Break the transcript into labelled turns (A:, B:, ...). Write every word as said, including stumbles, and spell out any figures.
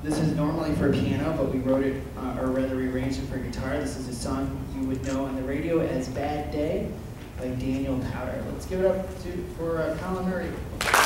A: This is normally for piano, but we wrote it, uh, or rather rearranged it for guitar. This is a song you would know on the radio as Bad Day by Daniel Powter. Let's give it up to, for uh, Colin Murray.